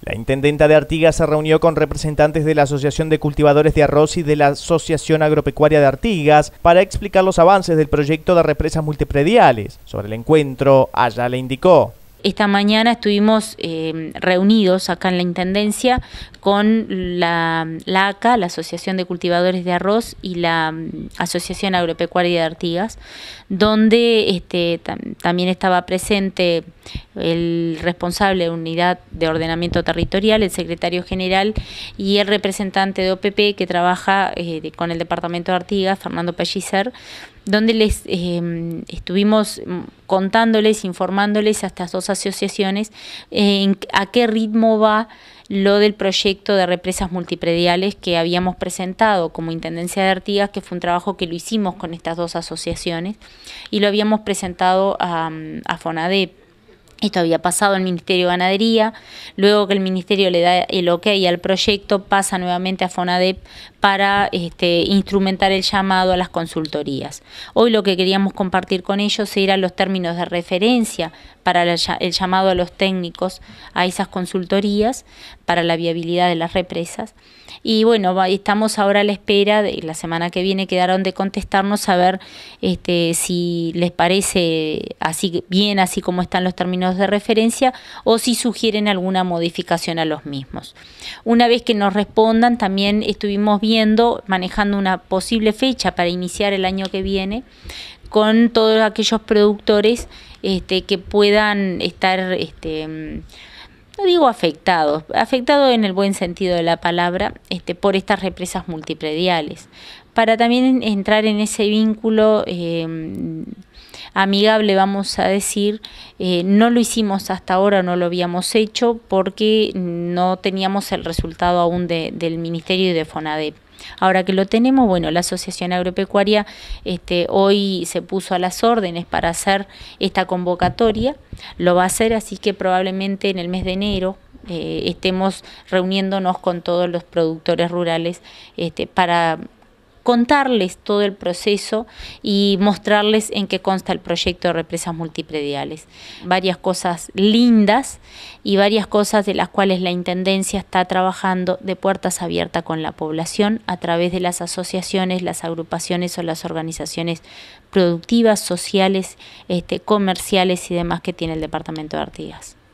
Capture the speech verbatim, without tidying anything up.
La intendenta de Artigas se reunió con representantes de la Asociación de Cultivadores de Arroz y de la Asociación Agropecuaria de Artigas para explicar los avances del proyecto de represas multiprediales. Sobre el encuentro, Aya le indicó: esta mañana estuvimos eh, reunidos acá en la Intendencia con la, la A C A, la Asociación de Cultivadores de Arroz, y la um, Asociación Agropecuaria de Artigas, donde este, tam también estaba presente el responsable de Unidad de Ordenamiento Territorial, el secretario general, y el representante de O P P que trabaja eh, con el departamento de Artigas, Fernando Pellicer, donde les eh, estuvimos contándoles, informándoles a estas dos asociaciones eh, en, a qué ritmo va lo del proyecto de represas multiprediales que habíamos presentado como Intendencia de Artigas, que fue un trabajo que lo hicimos con estas dos asociaciones y lo habíamos presentado a, a FONADEP. Esto había pasado al Ministerio de Ganadería, luego que el Ministerio le da el ok al proyecto, pasa nuevamente a FONADEP para este, instrumentar el llamado a las consultorías. Hoy lo que queríamos compartir con ellos eran los términos de referencia para el llamado a los técnicos a esas consultorías, para la viabilidad de las represas. Y bueno, estamos ahora a la espera, de la semana que viene quedaron de contestarnos a ver este, si les parece así bien, así como están los términos de referencia, o si sugieren alguna modificación a los mismos. Una vez que nos respondan, también estuvimos viendo, manejando una posible fecha para iniciar el año que viene, con todos aquellos productores este, que puedan estar, este, no digo afectados, afectados en el buen sentido de la palabra, este, por estas represas multiprediales, para también entrar en ese vínculo eh, amigable, vamos a decir. Eh, no lo hicimos hasta ahora, no lo habíamos hecho porque no teníamos el resultado aún de, del Ministerio y de FONADEP. Ahora que lo tenemos, bueno, la Asociación Agropecuaria este, hoy se puso a las órdenes para hacer esta convocatoria, lo va a hacer, así que probablemente en el mes de enero eh, estemos reuniéndonos con todos los productores rurales este, para contarles todo el proceso y mostrarles en qué consta el proyecto de represas multiprediales. Varias cosas lindas y varias cosas de las cuales la Intendencia está trabajando de puertas abiertas con la población a través de las asociaciones, las agrupaciones o las organizaciones productivas, sociales, este, comerciales y demás que tiene el departamento de Artigas.